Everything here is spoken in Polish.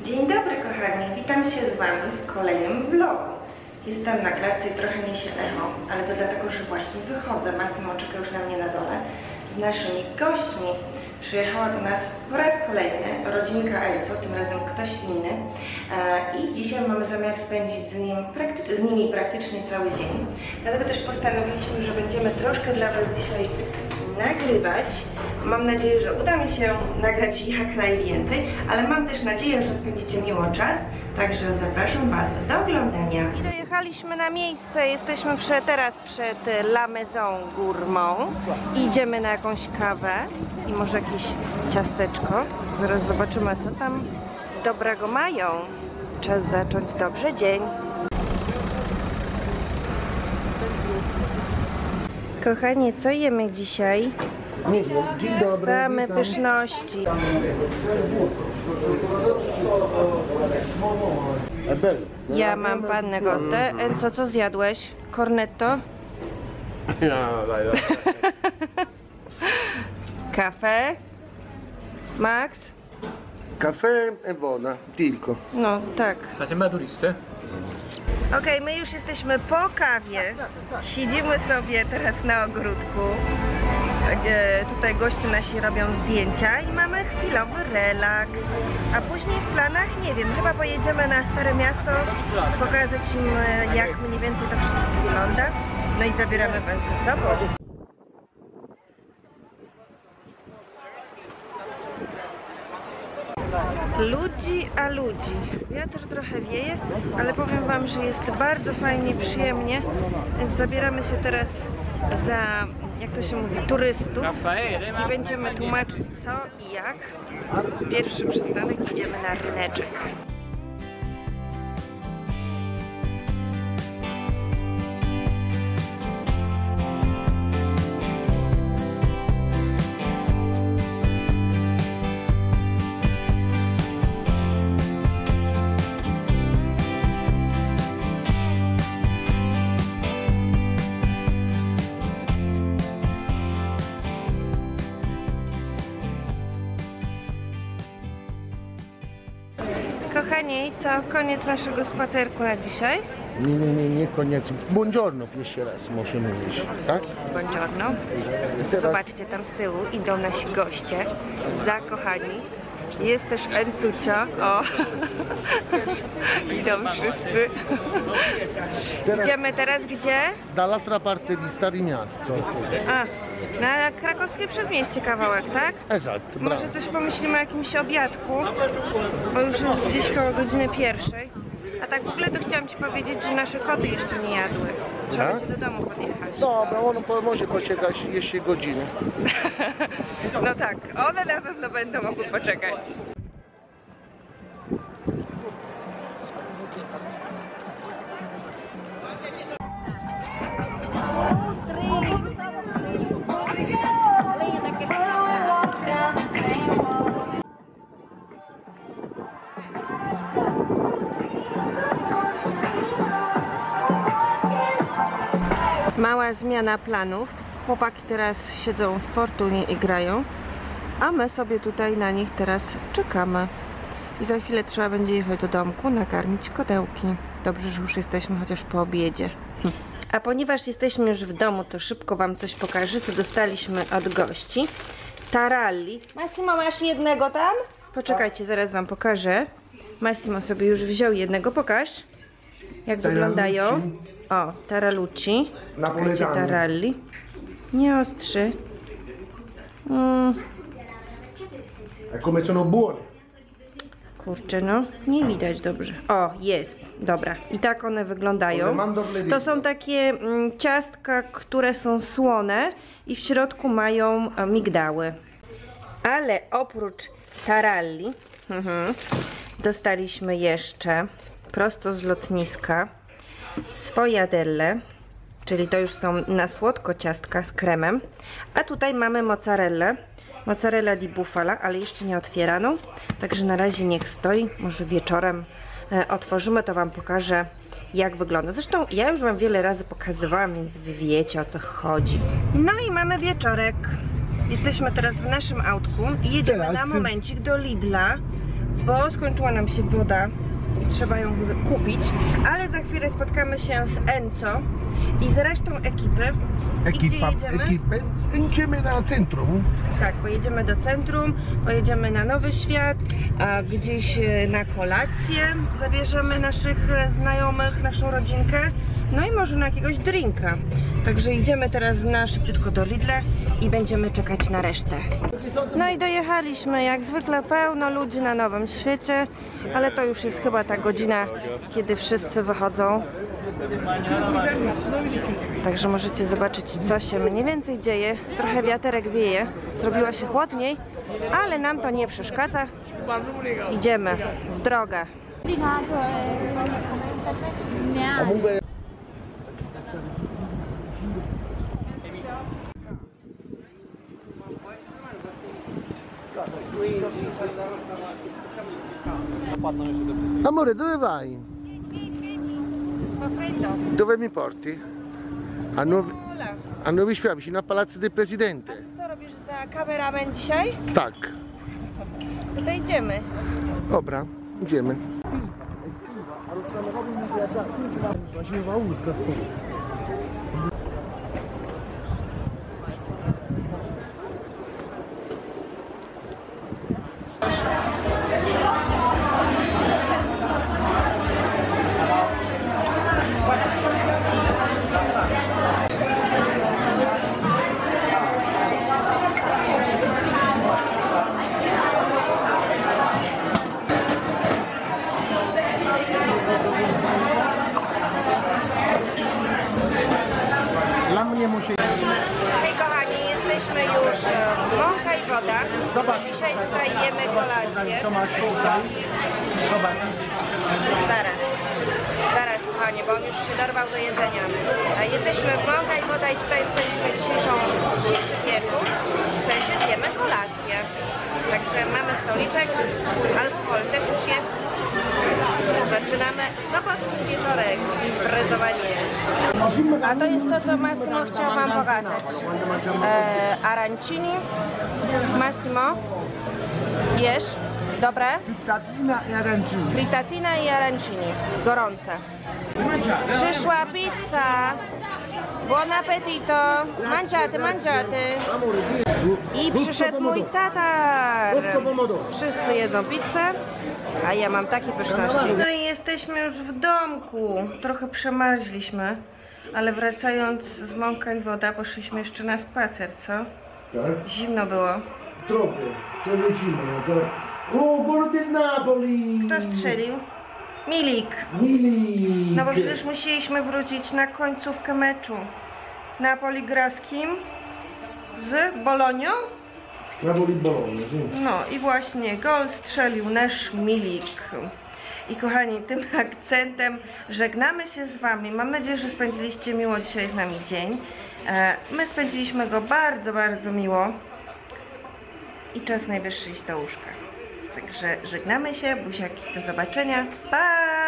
Dzień dobry kochani, witam się z Wami w kolejnym vlogu. Jestem na klatce i trochę niesie echo, ale to dlatego, że właśnie wychodzę. Massimo czeka już na mnie na dole z naszymi gośćmi. Przyjechała do nas po raz kolejny rodzinka Elco, tym razem ktoś inny. I dzisiaj mamy zamiar spędzić z nimi praktycznie cały dzień. Dlatego też postanowiliśmy, że będziemy troszkę dla Was dzisiaj nagrywać. Mam nadzieję, że uda mi się nagrać jak najwięcej, ale mam też nadzieję, że spędzicie miło czas, także zapraszam Was do oglądania. I dojechaliśmy na miejsce, jesteśmy teraz przed La Maison Gourmand. Idziemy na jakąś kawę i może jakieś ciasteczko. Zaraz zobaczymy, co tam dobrego mają. Czas zacząć dobrze dzień. Kochani, co jemy dzisiaj? Nie wiem, dzień dobry. Same pyszności. Ja mam pannę Gottę. Enzo, co zjadłeś? Cornetto? No, daj. Kafe? Max? Caffè e woda, tylko. No, tak. Ma sembra turiste? Okej, my już jesteśmy po kawie. Siedzimy sobie teraz na ogródku. Tutaj goście nasi robią zdjęcia i mamy chwilowy relaks. A później w planach, nie wiem, chyba pojedziemy na Stare Miasto, pokazać im, jak mniej więcej to wszystko wygląda. No i zabieramy Was ze sobą. Ludzi a ludzi. Wiatr trochę wieje, ale powiem Wam, że jest bardzo fajnie, przyjemnie, więc zabieramy się teraz za, jak to się mówi, turystów i będziemy tłumaczyć co i jak. Pierwszy przystanek, idziemy na ryneczek. Kochani, co? Koniec naszego spacerku na dzisiaj. Nie, koniec. Buongiorno jeszcze raz muszę mówić, tak? Buongiorno. Teraz... Zobaczcie, tam z tyłu idą nasi goście, zakochani. Jest też Encucio. O! Idą wszyscy. Idziemy teraz gdzie? Dall'altra parte di Stare Miasto. A, na krakowskie przedmieście kawałek, tak? Esatto, bravo. Może coś pomyślimy o jakimś obiadku, bo już jest gdzieś koło godziny 1. A tak w ogóle to chciałam Ci powiedzieć, że nasze koty jeszcze nie jadły. Trzeba będzie do domu podjechać. Dobra, on może poczekać jeszcze godzinę. No tak, one na pewno będą mogły poczekać. Mała zmiana planów. Chłopaki teraz siedzą w Fortunie i grają, a my sobie tutaj na nich teraz czekamy. I za chwilę trzeba będzie jechać do domku, nakarmić kotełki. Dobrze, że już jesteśmy chociaż po obiedzie. A ponieważ jesteśmy już w domu, to szybko Wam coś pokażę, co dostaliśmy od gości. Taralli. Massimo, masz jednego tam? Poczekajcie, zaraz Wam pokażę. Massimo sobie już wziął jednego, pokaż. Jak wyglądają. O, Tarallucci. Taralli. Nie ostrzy. Come sono buone. Kurczę, no, nie widać dobrze. O, jest, dobra. I tak one wyglądają. To są takie ciastka, które są słone i w środku mają migdały. Ale oprócz Taralli dostaliśmy jeszcze prosto z lotniska sfogliatelle, czyli to już są na słodko ciastka z kremem. A tutaj mamy mozzarellę. Mozzarella di bufala, ale jeszcze nie otwieraną. Także na razie niech stoi. Może wieczorem otworzymy, to Wam pokażę, jak wygląda. Zresztą ja już Wam wiele razy pokazywałam, więc Wy wiecie, o co chodzi. No i mamy wieczorek. Jesteśmy teraz w naszym autku i jedziemy na momencik do Lidla, bo skończyła nam się woda i trzeba ją kupić, ale za chwilę spotkamy się z Enzo i z resztą ekipy. Idziemy na centrum. Tak, pojedziemy do centrum, pojedziemy na Nowy Świat, a gdzieś na kolację zabierzemy naszych znajomych, naszą rodzinkę, no i może na jakiegoś drinka. Także idziemy teraz szybciutko do Lidla i będziemy czekać na resztę. No i dojechaliśmy, jak zwykle pełno ludzi na Nowym Świecie, ale to już jest chyba ta godzina, kiedy wszyscy wychodzą. Także możecie zobaczyć, co się mniej więcej dzieje. Trochę wiaterek wieje, zrobiła się chłodniej, ale nam to nie przeszkadza. Idziemy w drogę. Amore, dove vai? Dove mi porti? A Nowy Świat, vicino a Palazzo del Presidente. Co robisz za kameramen dzisiaj? Tak. No to idziemy. Dobra, idziemy. Hej kochani, jesteśmy już w Mąka i Woda. Dzisiaj tutaj jemy kolację. Zaraz kochanie, bo on już się dorwał do jedzenia. Jesteśmy w Mąka i Woda i tutaj spędzimy dzisiejszy wieczór. W sensie zjemy kolację. Także mamy stoliczek, alkohol też już jest. Zaczynamy sobotni wieczorek, imprezowanie. A to jest to, co Massimo chciał wam pokazać. Arancini. Massimo, jesz? Dobre? Frittatina e arancini. Frittatina i arancini. Gorące. Przyszła pizza. Buon appetito. Mangiate, mangiate. I przyszedł mój tatar. Wszyscy jedzą pizzę, a ja mam takie pyszności. No i jesteśmy już w domku. Trochę przemarzliśmy, ale wracając z Mąka i Woda poszliśmy jeszcze na spacer, co? Tak? Zimno było. Trochę zimno. O, gol del Napoli! Kto strzelił? Milik. No bo przecież musieliśmy wrócić na końcówkę meczu. Napoli gra z kim? Z Bolonią? Napoli-Bologna, No i właśnie gol strzelił nasz Milik. I kochani, tym akcentem żegnamy się z wami. Mam nadzieję, że spędziliście miło dzisiaj z nami dzień. My spędziliśmy go bardzo, bardzo miło. I czas najwyższy iść do łóżka. Także żegnamy się, buziaki, do zobaczenia. Pa!